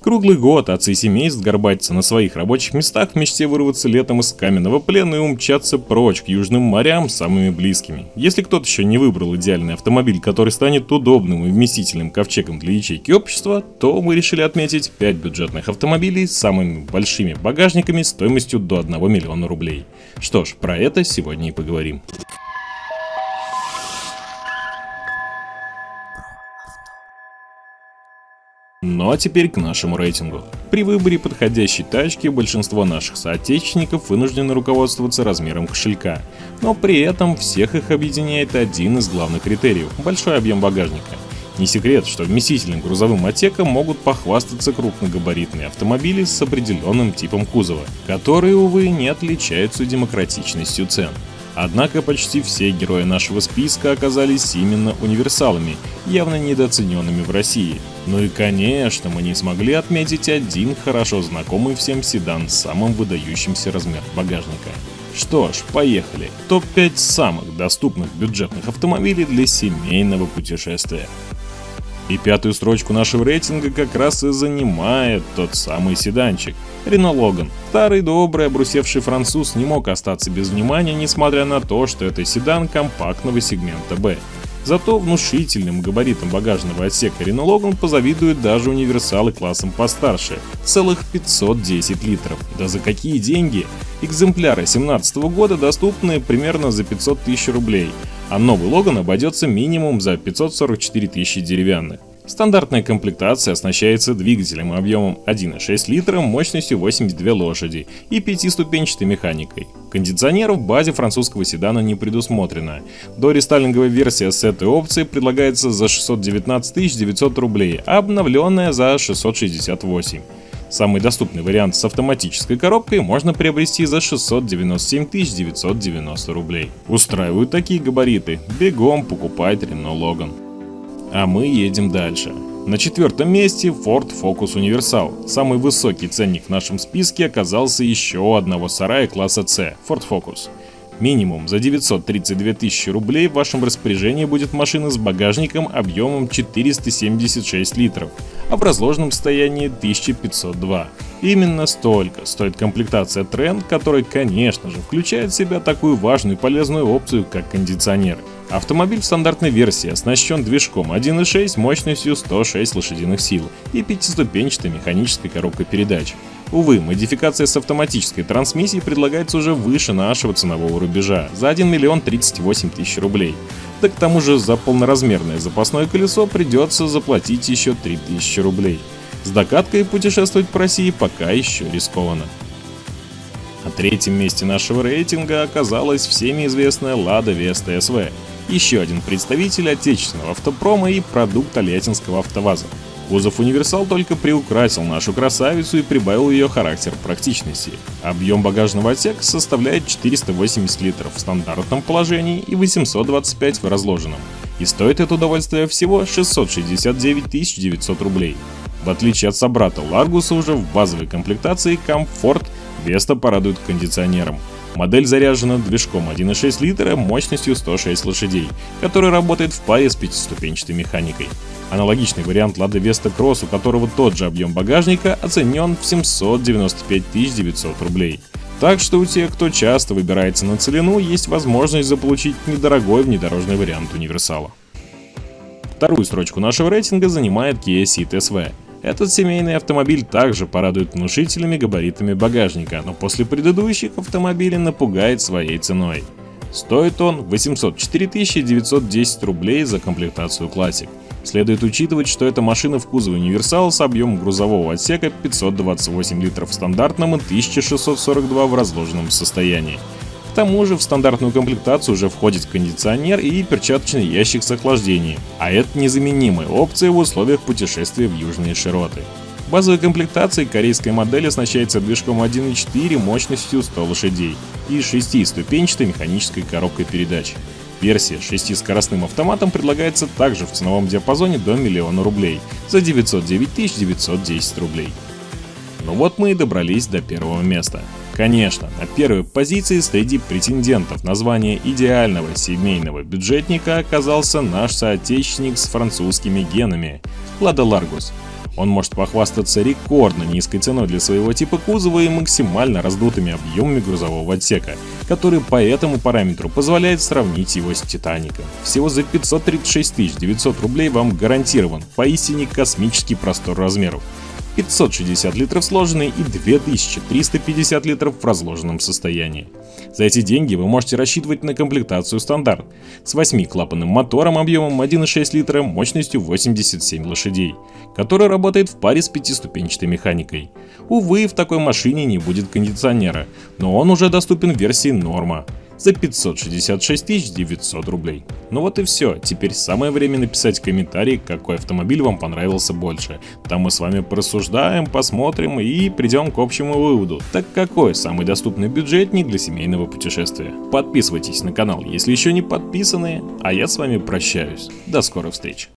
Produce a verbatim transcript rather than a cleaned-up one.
Круглый год отцы семейств горбатятся на своих рабочих местах в мечте вырваться летом из каменного плена и умчаться прочь к южным морям самыми близкими. Если кто-то еще не выбрал идеальный автомобиль, который станет удобным и вместительным ковчегом для ячейки общества, то мы решили отметить пять бюджетных автомобилей с самыми большими багажниками стоимостью до одного миллиона рублей. Что ж, про это сегодня и поговорим. Ну а теперь к нашему рейтингу. При выборе подходящей тачки большинство наших соотечественников вынуждены руководствоваться размером кошелька, но при этом всех их объединяет один из главных критериев – большой объем багажника. Не секрет, что вместительным грузовым отсеком могут похвастаться крупногабаритные автомобили с определенным типом кузова, которые, увы, не отличаются демократичностью цен. Однако почти все герои нашего списка оказались именно универсалами, явно недооцененными в России. Ну и конечно, мы не смогли отметить один хорошо знакомый всем седан с самым выдающимся размером багажника. Что ж, поехали. топ пять самых доступных бюджетных автомобилей для семейного путешествия. И пятую строчку нашего рейтинга как раз и занимает тот самый седанчик – Renault Logan. Старый добрый обрусевший француз не мог остаться без внимания, несмотря на то, что это седан компактного сегмента Б. Зато внушительным габаритом багажного отсека Renault Logan позавидуют даже универсалы классом постарше – целых пятьсот десять литров. Да за какие деньги? Экземпляры две тысячи семнадцатого года доступны примерно за пятьсот тысяч рублей, а новый Logan обойдется минимум за пятьсот сорок четыре тысячи деревянных. Стандартная комплектация оснащается двигателем объемом один и шесть литра мощностью восемьдесят две лошади и пятиступенчатой механикой. Кондиционер в базе французского седана не предусмотрено. Дорестайлинговая версия с этой опцией предлагается за шестьсот девятнадцать тысяч девятьсот рублей, а обновленная за шестьсот шестьдесят восемь. Самый доступный вариант с автоматической коробкой можно приобрести за шестьсот девяносто семь тысяч девятьсот девяносто рублей. Устраивают такие габариты? Бегом покупать Renault Logan. А мы едем дальше. На четвертом месте Ford Focus Универсал. Самый высокий ценник в нашем списке оказался еще одного сарая класса С – Ford Focus. Минимум за девятьсот тридцать две тысячи рублей в вашем распоряжении будет машина с багажником объемом четыреста семьдесят шесть литров, а в разложенном состоянии тысяча пятьсот два. Именно столько стоит комплектация Trend, которая, конечно же, включает в себя такую важную и полезную опцию, как кондиционер. Автомобиль в стандартной версии оснащен движком один и шесть мощностью сто шесть лошадиных сил и пятиступенчатой механической коробкой передач. Увы, модификация с автоматической трансмиссией предлагается уже выше нашего ценового рубежа, за один миллион тридцать восемь тысяч рублей. Да к тому же за полноразмерное запасное колесо придется заплатить еще три тысячи рублей. С докаткой путешествовать по России пока еще рискованно. На третьем месте нашего рейтинга оказалась всеми известная Lada Vesta эс ви. Еще один представитель отечественного автопрома и продукт Тольяттинского АвтоВАЗа. Кузов универсал только приукрасил нашу красавицу и прибавил ее характер практичности. Объем багажного отсека составляет четыреста восемьдесят литров в стандартном положении и восемьсот двадцать пять в разложенном. И стоит это удовольствие всего шестьсот шестьдесят девять тысяч девятьсот рублей. В отличие от собрата Ларгуса, уже в базовой комплектации комфорт Vesta порадует кондиционером. Модель заряжена движком один и шесть литра мощностью сто шесть лошадей, который работает в паре с пятиступенчатой механикой. Аналогичный вариант Lada Vesta Cross, у которого тот же объем багажника, оценен в семьсот девяносто пять тысяч девятьсот рублей. Так что у тех, кто часто выбирается на целину, есть возможность заполучить недорогой внедорожный вариант универсала. Вторую строчку нашего рейтинга занимает Kia Ceed эс ви. Этот семейный автомобиль также порадует внушительными габаритами багажника, но после предыдущих автомобилей напугает своей ценой. Стоит он восемьсот четыре тысячи девятьсот десять рублей за комплектацию Classic. Следует учитывать, что эта машина в кузове универсал с объемом грузового отсека пятьсот двадцать восемь литров в стандартном и тысяча шестьсот сорок два в разложенном состоянии. К тому же в стандартную комплектацию уже входит кондиционер и перчаточный ящик с охлаждением, а это незаменимая опция в условиях путешествия в южные широты. В базовой комплектации корейская модель оснащается движком один и четыре мощностью сто лошадей и шестиступенчатой механической коробкой передач. Версия с шестискоростным автоматом предлагается также в ценовом диапазоне до миллиона рублей за девятьсот девять тысяч девятьсот десять рублей. Ну вот мы и добрались до первого места. Конечно, на первой позиции среди претендентов на звание идеального семейного бюджетника оказался наш соотечественник с французскими генами – Lada Largus. Он может похвастаться рекордно низкой ценой для своего типа кузова и максимально раздутыми объемами грузового отсека, который по этому параметру позволяет сравнить его с Титаником. Всего за пятьсот тридцать шесть тысяч девятьсот рублей вам гарантирован поистине космический простор размеров. пятьсот шестьдесят литров сложенный и две тысячи триста пятьдесят литров в разложенном состоянии. За эти деньги вы можете рассчитывать на комплектацию стандарт с восьмиклапанным мотором объемом один и шесть литра мощностью восемьдесят семь лошадей, который работает в паре с пятиступенчатой механикой. Увы, в такой машине не будет кондиционера, но он уже доступен в версии Норма за пятьсот шестьдесят шесть тысяч девятьсот рублей. Ну вот и все, теперь самое время написать комментарий, какой автомобиль вам понравился больше. Там мы с вами порассуждаем, посмотрим и придем к общему выводу. Так какой самый доступный бюджетник для семейного путешествия? Подписывайтесь на канал, если еще не подписаны, а я с вами прощаюсь. До скорых встреч.